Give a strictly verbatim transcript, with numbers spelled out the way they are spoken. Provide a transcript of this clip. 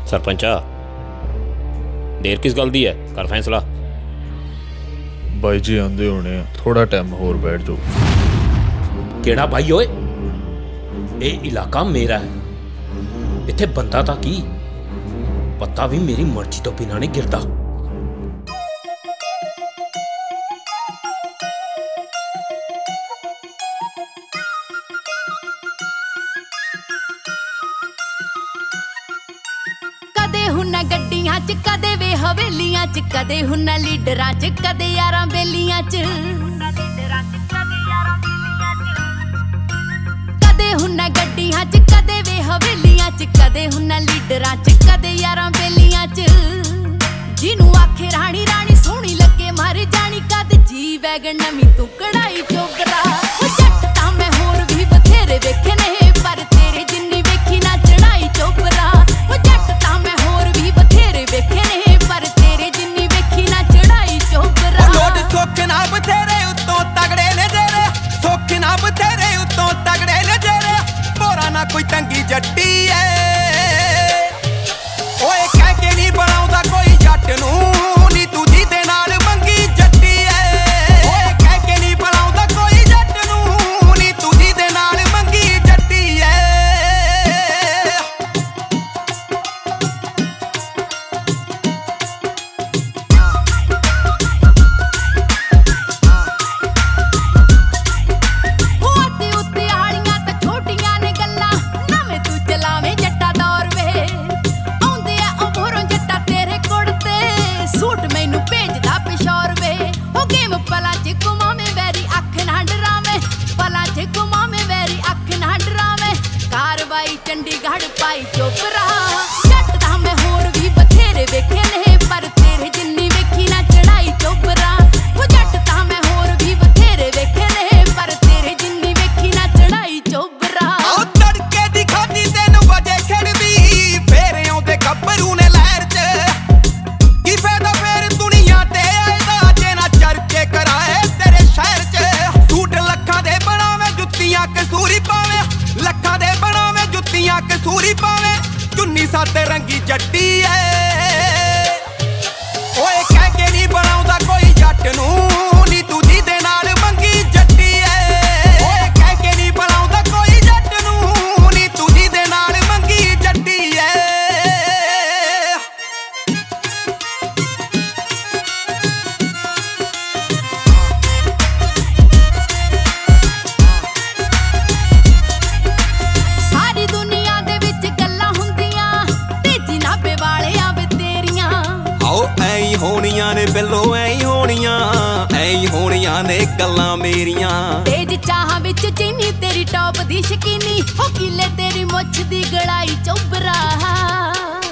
सरपंचा देर किस गल दी है, कर फैसला। बाई जी आंदे होने, थोड़ा टाइम होर बैठ जाओ। केड़ा भाई ओए, ये इलाका मेरा है, इत्थे बंदा तां की पत्ता भी मेरी मर्जी तो बिना नहीं गिरता। कदे हुन्ना गड्डियां च, कदे वे हवेलियां च, कदे हुन्ना लीडरां च, कदे यारां बेलियां च। कदे हुन्ना गड्डियां च, कदे वे हवेलियां च, कदे हुन्ना लीडरां च, कदे यारां बेलियां च। जिनू आखे रानी रानी सोहनी लगे मर जानी, कद जी वैगन नवीं तू कढ़ाई चोकरा। जट तां मैं होर भी बथेरे वेखे ने, पर तेरे जिन्नी वेखी ना चढ़ाई चोकरा। जट तां मैं होर भी बथेरे वेखे ने, पर तेरे जिन्नी वेखी ना चढ़ाई चोकरा। लोड सुख ना बथेरे उत्तों तगड़े ने जेरे, सुख ना बथेरे उत्तों तगड़े ने जेरे। बोरा ना कोई तंगी जट्टी है, ओए कह के नहीं बनाउंदा कोई जट नूं, नी तू जीदे नाल मंगी जट्टी है। ओए कह के नहीं बनाउंदा कोई जट नूं, नी तू जीदे नाल मंगी जट्टी है। उत्ते उत्ते आलियां तां छोटियां ने गल्लां, नवें तू चलावें जट्टा दौर वे। आउंदे आ उभरों जट्टा तेरे कुड़ते, सूट मैनू भेजदा पिशौर वे। ओ गेम पला च घुमावें वैरी अख ना डरावें, पला च घुमावें वैरी अख ना डरावें। कारवाई चंडीगढ़ पाई चोपरा। जट तां मैं होर भी बथेरे वेखे ने, पर तेरे जिन्नी वेखी ना चढ़ाई चोपरा। ओ जट तां मैं होर भी बथेरे वेखे ने, पर तेरे जिन्नी वेखी ना चढ़ाई चोपरा। आओ तड़के दी खादी तीन बजे खड़दी, फेर आउंदे गब्बरू ने लहर च। की फायदा फेर दुनिया ते आए दा, जे ना चरचे कराए तेरे शहर च। सूट लखां दे बनावे जुत्तियां कसूरी पावे, लखां दे बनावे जुत्तियां कसूरी पावे। चुन्नी साते रंगी जट्टी है, ओए कह के नहीं बनाउंदा कोई जट नूं, नी तू जीदे नाल मंगी जट्टी है। ओए कह के नहीं बनाउंदा कोई जट नूं, नी तू जीदे नाल मंगी जट्टी है। सारी दुनिया दे विच गल्लां हुंदियां, तेजी नापे वालियां वे तेरियां। आओ ऐ होनियां ने बिल्लो ऐ होनियां, ऐ होनियां ने गल्लां मेरियां। तेज चाह विच चीनी तेरी टॉप दी शकीनी, हो किले तेरी मुੱਛ दी गड़ाई चोबरा।